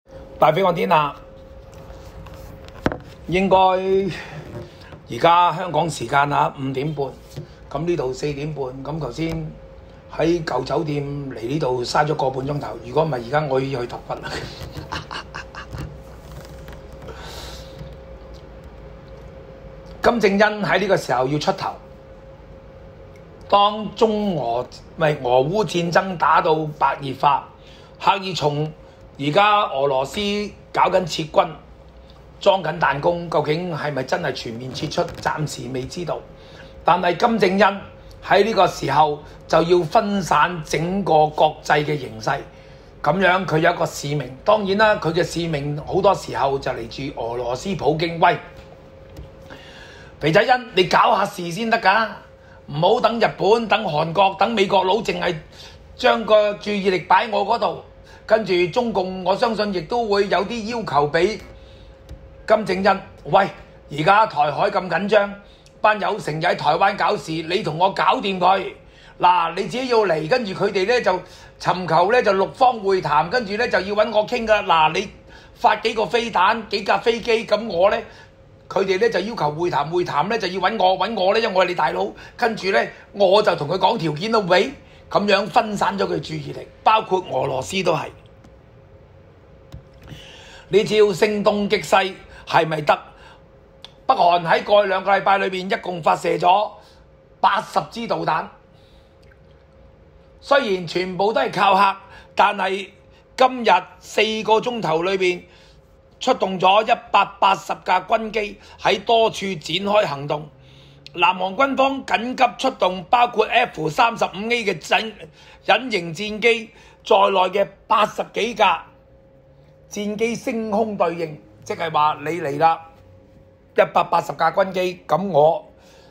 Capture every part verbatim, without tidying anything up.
大飛我天啊！應該而家香港時間啊五點半，咁呢度四點半，咁頭先喺舊酒店嚟呢度嘥咗個半鐘頭。如果唔係，而家我已經去揼骨啦。金正恩喺呢個時候要出頭，當中俄咪俄烏戰爭打到白熱化，刻意從而家俄羅斯搞緊撤軍，裝緊彈弓，究竟係咪真係全面撤出？暫時未知道。但係金正恩喺呢個時候就要分散整個國際嘅形勢，咁樣佢有一個使命。當然啦，佢嘅使命好多時候就嚟自俄羅斯普京。喂，肥仔恩，你搞下事先得㗎，唔好等日本、等韓國、等美國佬淨係將個注意力擺我嗰度。跟住中共，我相信亦都會有啲要求俾金正恩。喂，而家台海咁緊張，班友成日喺台灣搞事，你同我搞掂佢。嗱，你自己要嚟，跟住佢哋咧就尋求咧就六方會談，跟住咧就要揾我傾㗎。嗱，你發幾個飛彈、幾架飛機，咁我咧佢哋咧就要求會談，會談咧就要揾我，揾我咧，因為我係你大佬。跟住咧我就同佢講條件到尾，咁樣分散咗佢注意力，包括俄羅斯都係。呢招聲東擊西係咪得？北韓喺過去兩個禮拜裏面一共發射咗八十支導彈，雖然全部都係靠嚇，但係今日四個鐘頭裏面出動咗一百八十架軍機喺多處展開行動。南韓軍方緊急出動包括 F 三十五 A 嘅隱隱形戰機在內嘅八十幾架戰機升空對應，即係話你嚟啦，一百八十架軍機，咁我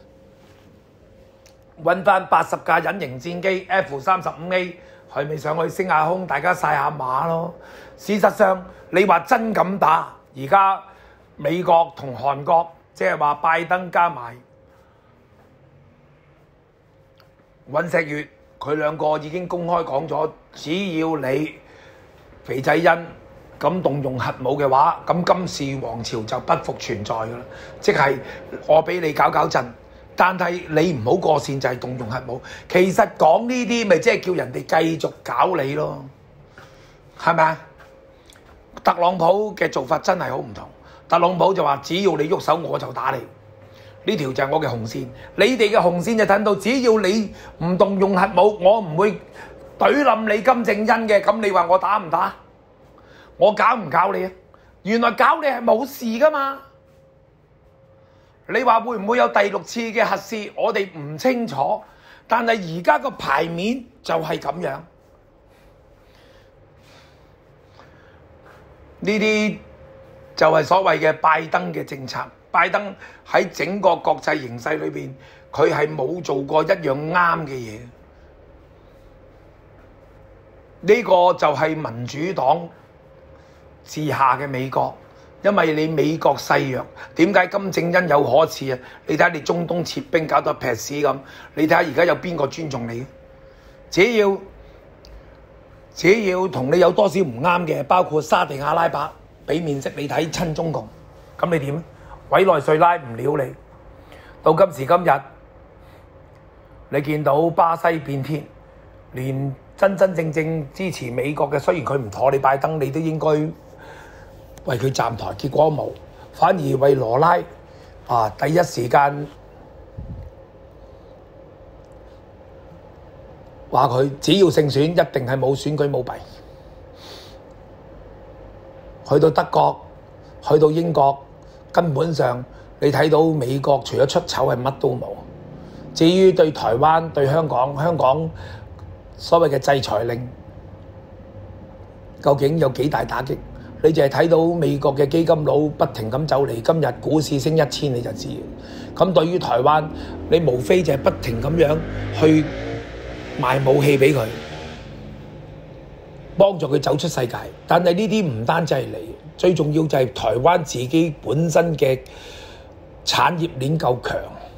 揾翻八十架隱形戰機 F 三十五 A， 係咪上去升下空，大家晒下馬咯？事實上，你話真咁打，而家美國同韓國，即係話拜登加埋尹錫悅，佢兩個已經公開講咗，只要你肥仔恩咁動用核武嘅話，咁金氏王朝就不復存在㗎啦。即係我俾你搞搞震，但係你唔好過線，就係動用核武。其實講呢啲咪即係叫人哋繼續搞你咯，係咪啊？特朗普嘅做法真係好唔同。特朗普就話：只要你喐手，我就打你。呢條就係我嘅紅線。你哋嘅紅線就睇到，只要你唔動用核武，我唔會懟冧你金正恩嘅。咁你話我打唔打？我搞唔搞你啊？原來搞你係冇事㗎嘛？你話會唔會有第六次嘅核試？我哋唔清楚，但係而家個牌面就係咁樣。呢啲就係所謂嘅拜登嘅政策。拜登喺整個國際形勢裏邊，佢係冇做過一樣啱嘅嘢。呢個就係民主黨治下嘅美國，因為你美國細弱，點解金正恩有可恥啊？你睇下你中東撤兵搞到劈屎咁，你睇下而家有邊個尊重你？只要只要同你有多少唔啱嘅，包括沙地阿拉伯俾面色你睇親中共，咁你點？委內瑞拉唔撩你，到今時今日，你見到巴西變天，連真真正正支持美國嘅，雖然佢唔妥你拜登，你都應該為佢站台，結果冇，反而為羅拉啊第一時間話佢只要勝選，一定係冇選舉舞弊。去到德國，去到英國，根本上你睇到美國除咗出醜係乜都冇。至於對台灣、對香港，香港所謂嘅制裁令究竟有幾大打擊？你就係睇到美國嘅基金佬不停咁走嚟，今日股市升一千你就知。咁對於台灣，你無非就係不停咁樣去賣武器俾佢，幫助佢走出世界。但係呢啲唔單止係你，最重要就係台灣自己本身嘅產業鏈夠強。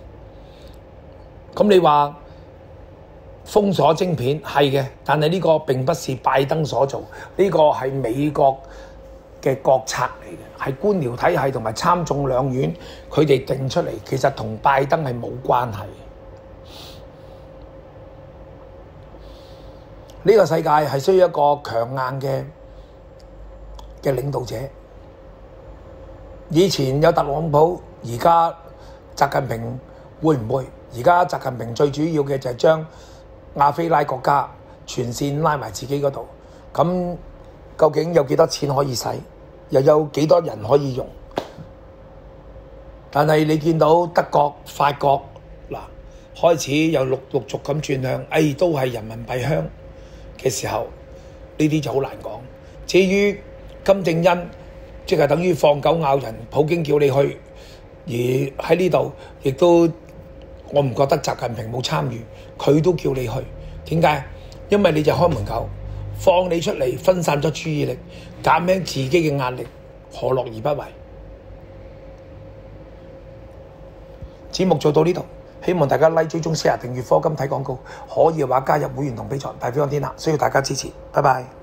咁你話封鎖晶片係嘅，但係呢個並不是拜登所做，呢個係美國嘅國策嚟嘅，係官僚體系同埋參眾兩院佢哋定出嚟，其實同拜登係冇關係。呢個世界係需要一個強硬嘅嘅領導者。以前有特朗普，而家習近平會唔會？而家習近平最主要嘅就係將亞非拉國家全線拉埋自己嗰度。咁究竟有幾多錢可以使？又有幾多人可以用？但係你見到德國、法國嗱，開始又陸陸續咁轉向，哎，都係人民幣香嘅時候，呢啲就好難講。至於金正恩，即係等於放狗咬人，普京叫你去，而喺呢度亦都我唔覺得習近平冇參與，佢都叫你去。點解？因為你就開門狗，放你出嚟，分散咗注意力，減輕自己嘅壓力，何樂而不為？節目做到呢度，希望大家 like、追蹤、share、訂閱、課金睇廣告，可以嘅話加入會員同比賽，大飛安天下，需要大家支持，拜拜。